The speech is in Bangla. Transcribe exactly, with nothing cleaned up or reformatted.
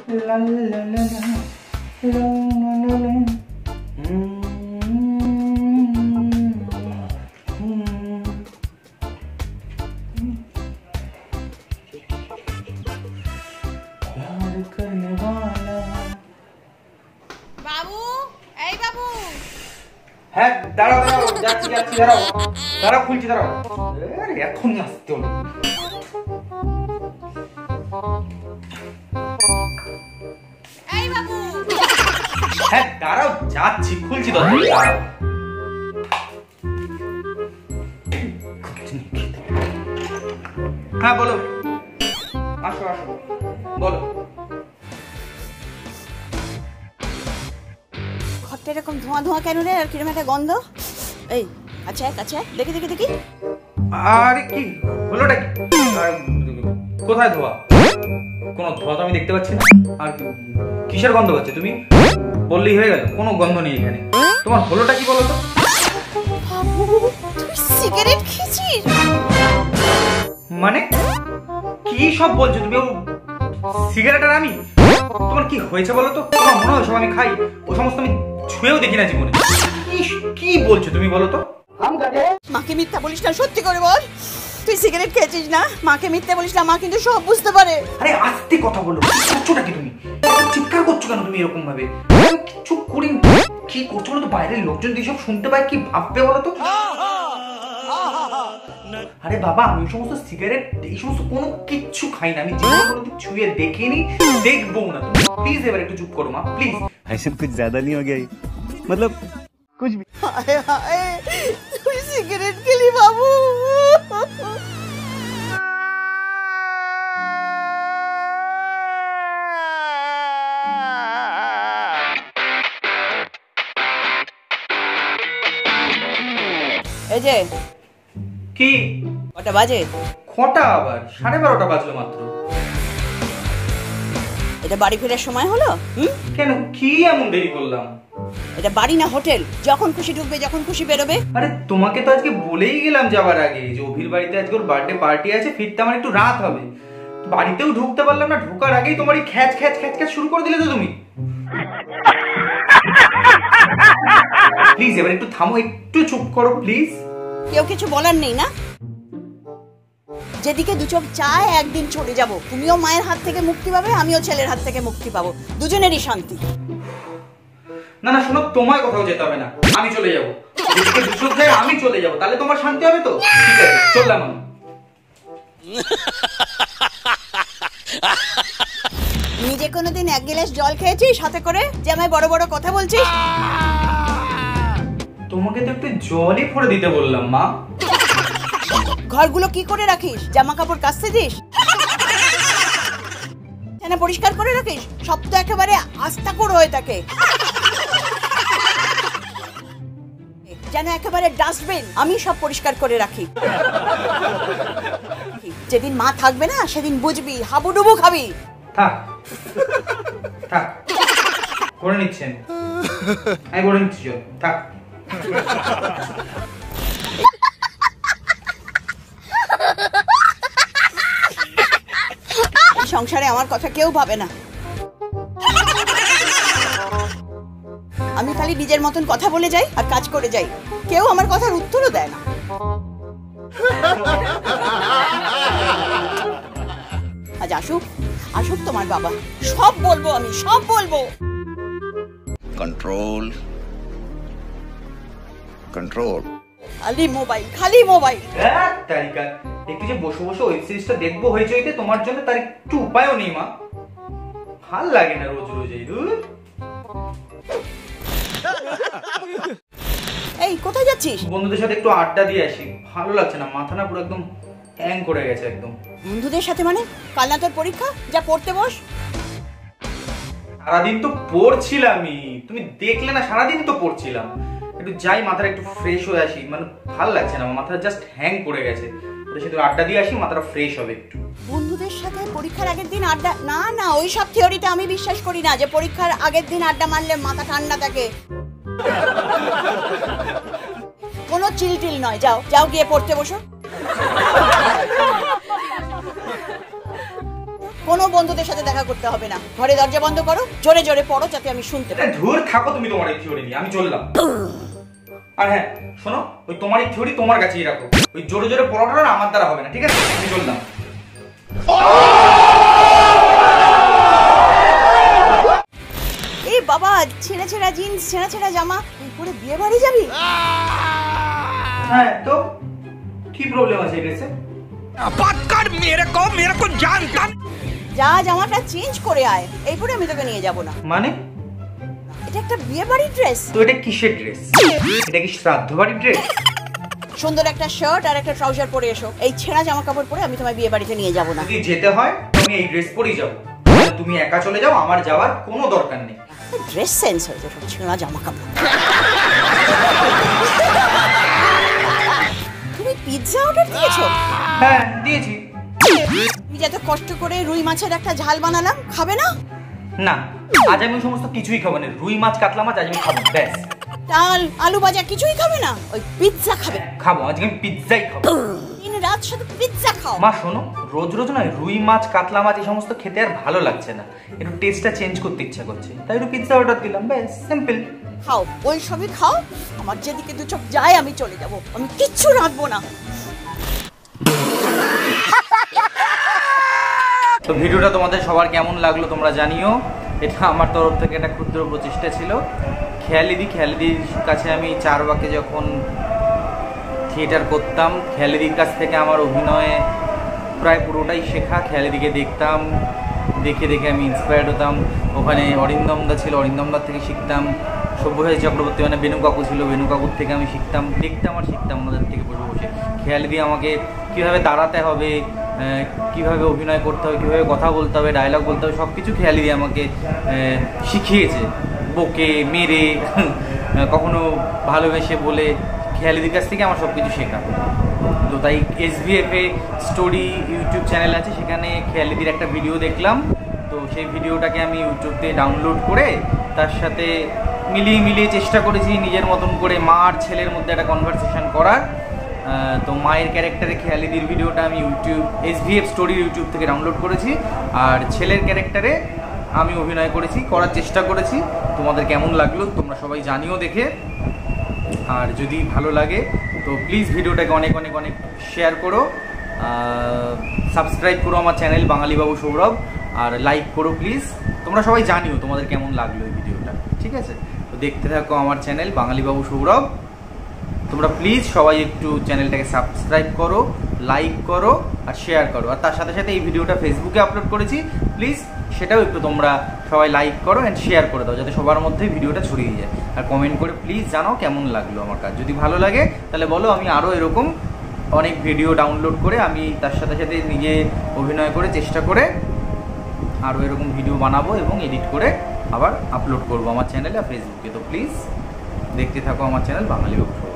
লা লা লা লা লা লা। বাবু, এই বাবু। হ্যাঁ দাঁড়াও দাঁড়াও, যাচ্ছি যাচ্ছি, দাঁড়াও দাঁড়াও, খুলছি দাঁড়াও। আরে এখন আসতে হলো। এই বাবু। হ্যাঁ দাঁড়াও, যাচ্ছি, খুলছি তো, দাঁড়াও। হ্যাঁ বলো, আসো আসো, বলো। ঘরটা এরকম ধোঁয়া ধোঁয়া কেন রে? আর কিরকম একটা গন্ধ। এই আচ্ছা আচ্ছা, দেখি দেখি দেখি। আরে কি হলোটা কি? কোথায় ধোয়া? কোনো ধোয়া তো আমি দেখতে পাচ্ছি না। আর কিসের গন্ধ পাচ্ছ তুমি? বললেই হয়ে গেল, কোনো গন্ধ নেই এখানে। তোমার হলোটা কি বলো তো? তুই সিগারেট খেয়েছিস? মানে কি সব বলছো তুমি? সিগারেট আর আমি? তোমার কি হয়েছে বলো তো? তোমার মনে হয় সব আমি খাই? ও সমস্ত আমি ছুঁয়েও দেখি না জীবনে। কি কি বলছো তুমি বলো তো? মাকে মিথ্যা বলিস না, সত্যি করে বল। তুই সিগারেট খেয়েছিস না? মাকে মিথ্যা বলিস না, মা কিন্তু সব বুঝতে পারে। আরে আস্তে কথা বলো, করছোটা কি তুমি? চিৎকার করছো কেন তুমি এরকম ভাবে? কিছু করি, কি করছো বলো তো? বাইরের লোকজন যদি সব শুনতে পায় কি ভাববে বলো তো? আরে বাবা, আমি ওই সমস্ত সিগারেট এই সমস্ত কোনো কিচ্ছু খাই না। আমি জীবনে কোনোদিন ছুঁয়ে দেখিনি, দেখবো না। তুমি প্লিজ এবার একটু চুপ করো মা, প্লিজ। ऐसे कुछ ज्यादा नहीं हो गया मतलब कुछ भी। হায় হায়, তুই সিগারেট খেলি বাবু। এই যে কি কটা বাজে? কটা আবার? সাড়ে বারোটা বাজলো মাত্র। এটা বাড়ি ফেরার সময় হলো? হুম, কেন, কি এমন দেরি করলাম? এটা বাড়ি না হোটেল? যখন খুশি ঢুকবে, যখন খুশি বেরোবে। আরে তোমাকে তো আজকে বলেই গেলাম যাবার আগে যে অভির বাড়িতে আজকে ওর বার্থডে পার্টি আছে, ফিরতে আমার একটু রাত হবে। বাড়িতেও ঢুকতে পারলাম না, ঢোকার আগেই তোমার এই খ্যাচ খ্যাচ খ্যাচ খ্যাচ শুরু করে দিলে তো তুমি। প্লিজ এবার একটু থামো, একটু চুপ করো প্লিজ। কেউ কিছু বলার নেই না? যেদিকে দু চোখ চায় একদিন চলে যাব। তুমিও মায়ের হাত থেকে মুক্তি পাবে, আমিও ছেলের হাত থেকে মুক্তি পাবো, দুজনেরই শান্তি। না না শোনো, তোমায় কোথাও যেতে হবে না, আমি চলে যাবো। যেদিকে দু চোখ যায় আমি চলে যাবো, তাহলে তোমার শান্তি হবে তো? ঠিক আছে, চললাম আমি। নিজে কোনোদিন এক গ্লাস জল খেয়েছিস হাতে করে, যে আমায় বড় বড় কথা বলছিস? তোমাকে তো একটু জলই ভরে দিতে বললাম মা। ঘরগুলো কি করে রাখিস? জামা কাপড় কাচতে দিস? না পরিষ্কার করে রাখিস? সব তো একেবারে আস্তাকুড় হয়ে থাকে, যেন একেবারে ডাস্টবিন। আমি সব পরিষ্কার করে রাখি। যেদিন মা থাকবে না সেদিন বুঝবি, হাবুডুবু খাবি। থাক থাক, করে নিচ্ছেন, আমি করে নিচ্ছি, চল থাক। সংসারে আমার কথা কেউ ভাবে না। আমি খালি নিজের মতন কথা বলে যাই আর কাজ করে যাই, কেউ আমার কথার উত্তরও দেয় না। আজ আসুক আসুক তোমার বাবা, সব বলবো, আমি সব বলবো। कंट्रोल कंट्रोल খালি মোবাইল, খালি মোবাইল। তারিকা একটু যে বসে বসে ওয়েব সিরিজটা দেখবো হইচইতে, তোমার জন্য তার একটু উপায়ও নেই মা। ভাল লাগে না রোজ রোজ এই। এই কোথায় যাচ্ছিস? বন্ধুদের সাথে একটু আড্ডা দিয়ে আসি, ভালো লাগছে না, মাথা না পুরো একদম হ্যাং করে গেছে একদম। বন্ধুদের সাথে মানে? কাল না তোর পরীক্ষা, যা পড়তে বস। সারাদিন তো পড়ছিলামই, তুমি দেখলে না? সারাদিন তো পড়ছিলাম। একটু যাই, মাথাটা একটু ফ্রেশ হয়ে আসি, মানে ভাল লাগছে না, মাথাটা জাস্ট হ্যাং করে গেছে। ওদের সাথে আড্ডা দিয়ে আসি, মাথাটা ফ্রেশ হবে একটু। বন্ধুদের সাথে পরীক্ষার আগের দিন আড্ডা? না না, ওই সব থিওরিতে আমি বিশ্বাস করি না, যে পরীক্ষার আগের দিন আড্ডা মারলে মাথা ঠান্ডা থাকে। কোনো চিলটিল নয়, যাও যাও গিয়ে পড়তে বসো। কোনো বন্ধুদের সাথে দেখা করতে হবে না। ঘরে দরজা বন্ধ করো, জোরে জোরে পড়ো যাতে আমি শুনতে পাই। ধুর থাকো তুমি তোমার এই থিওরি নিয়ে, আমি চললাম। আর হ্যাঁ শোনো, ওই তোমার এই থিওরি তোমার কাছেই রাখো, ওই জোরে জোরে পড়াটা আমার দ্বারা হবে না, ঠিক আছে? আমি চললাম। এই বাবা, ছেঁড়া ছেঁড়া জিন্স, ছেঁড়া ছেঁড়া জামা, তুই পরে বিয়ে বাড়ি যাবি? হ্যাঁ তো কি প্রবলেম আছে এই ড্রেসে? যা, জামাটা চেঞ্জ করে আয়, এই পরে আমি তোকে নিয়ে যাব না। মানে? এটা একটা বিয়ে বাড়ির ড্রেস। তো এটা কিসের ড্রেস? এটা কি শ্রাদ্ধ বাড়ির ড্রেস? সুন্দর একটা শার্ট আর একটা ট্রাউজার পরে এসো। এই ছেঁড়া জামা কাপড় পরে আমি তোমার বিয়ে বাড়িতে নিয়ে যাব না। যদি যেতে হয় তুমি এই ড্রেস পরেই যাও, তুমি একা চলে যাও, আমার যাওয়ার কোনো দরকার নেই। ড্রেস সেন্স হয়েছে সব ছেঁড়া জামা কাপড়। তুমি পিৎজা অর্ডার দিয়েছো? হ্যাঁ দিয়েছি। তুমি যত কষ্ট করে রুই মাছের একটা ঝাল বানালাম, খাবে না? না, আজ আমি সমস্ত কিছুই খাবো না। রুই মাছ, কাতলা মাছ আজ আমি খাবো, ব্যাস। ডাল, আলু ভাজা কিছুই খাবে না? ওই পিৎজা খাবে? খাবো, আজকে আমি পিৎজাই খাবো। দিন রাত শুধু পিৎজা খাও। মা শোনো, রোজ রোজ নয় রুই মাছ, কাতলা মাছ এই সমস্ত খেতে আর ভালো লাগছে না, একটু টেস্টটা চেঞ্জ করতে ইচ্ছা করছে, তাই একটু পিৎজা অর্ডার দিলাম, ব্যাস, সিম্পল। খাও, ওই সবই খাও। আমার যেদিকে দু চোখ যায় আমি চলে যাব, আমি কিচ্ছু রাখবো না। তো ভিডিওটা তোমাদের সবার কেমন লাগলো তোমরা জানিও। এটা আমার তরফ থেকে একটা ক্ষুদ্র প্রচেষ্টা ছিল। খেয়ালিদি খেয়ালিদির কাছে আমি চার বাকে যখন থিয়েটার করতাম, খেয়ালিদির কাছ থেকে আমার অভিনয়ে প্রায় পুরোটাই শেখা। খেয়ালিদিকে দেখতাম, দেখে দেখে আমি ইন্সপায়ার্ড হতাম। ওখানে অরিন্দমদা ছিল, অরিন্দমদার থেকে শিখতাম। সব্যসাচী চক্রবর্তী মানে বেনু কাকু ছিল, বেনু কাকুর থেকে আমি শিখতাম, দেখতাম আর শিখতাম ওনাদের থেকে বসে বসে। খেয়ালিদি আমাকে কীভাবে দাঁড়াতে হবে, কীভাবে অভিনয় করতে হবে, কীভাবে কথা বলতে হবে, ডায়লগ বলতে হবে, সব কিছু খেয়ালিদি আমাকে শিখিয়েছে। বকে, মেরে, কখনো ভালোবেসে বলে, খেয়ালিদির কাছ থেকে আমার সব কিছু শেখা। তো তাই এসভিএফে স্টোরি ইউটিউব চ্যানেল আছে, সেখানে খেয়ালিদির একটা ভিডিও দেখলাম। তো সেই ভিডিওটাকে আমি ইউটিউবে ডাউনলোড করে তার সাথে মিলিয়ে মিলিয়ে চেষ্টা করেছি নিজের মতন করে মা আর ছেলের মধ্যে একটা কনভারসেশন করার। তো মায়ের ক্যারেক্টারে খেয়ালিদির ভিডিওটা আমি ইউটিউব এসভিএফ স্টোরির ইউটিউব থেকে ডাউনলোড করেছি, আর ছেলের ক্যারেক্টারে আমি অভিনয় করেছি, করার চেষ্টা করেছি। তোমাদের কেমন লাগলো তোমরা সবাই জানিও দেখে। আর যদি ভালো লাগে তো প্লিজ ভিডিওটাকে অনেক অনেক অনেক শেয়ার করো, সাবস্ক্রাইব করো আমার চ্যানেল বাঙালিবাবু সৌরভ, আর লাইক করো প্লিজ। তোমরা সবাই জানিও তোমাদের কেমন লাগলো এই ভিডিওটা, ঠিক আছে? তো দেখতে থাকো আমার চ্যানেল বাঙালিবাবু সৌরভ। তোমরা প্লিজ সবাই একটু চ্যানেলটাকে সাবস্ক্রাইব করো, লাইক করো আর শেয়ার করো। আর তার সাথে সাথে এই ভিডিওটা ফেসবুকে আপলোড করেছি, প্লিজ সেটাও একটু তোমরা সবাই লাইক করো অ্যান্ড শেয়ার করে দাও, যাতে সবার মধ্যে ভিডিওটা ছড়িয়ে যায়। আর কমেন্ট করে প্লিজ জানাও কেমন লাগলো আমার কাজ। যদি ভালো লাগে তাহলে বলো, আমি আরও এরকম অনেক ভিডিও ডাউনলোড করে আমি তার সাথে সাথে নিজে অভিনয় করে চেষ্টা করে আরও এরকম ভিডিও বানাবো এবং এডিট করে আবার আপলোড করবো আমার চ্যানেলে আর ফেসবুকে। তো প্লিজ দেখতে থাকো আমার চ্যানেল বাঙালিবাবু।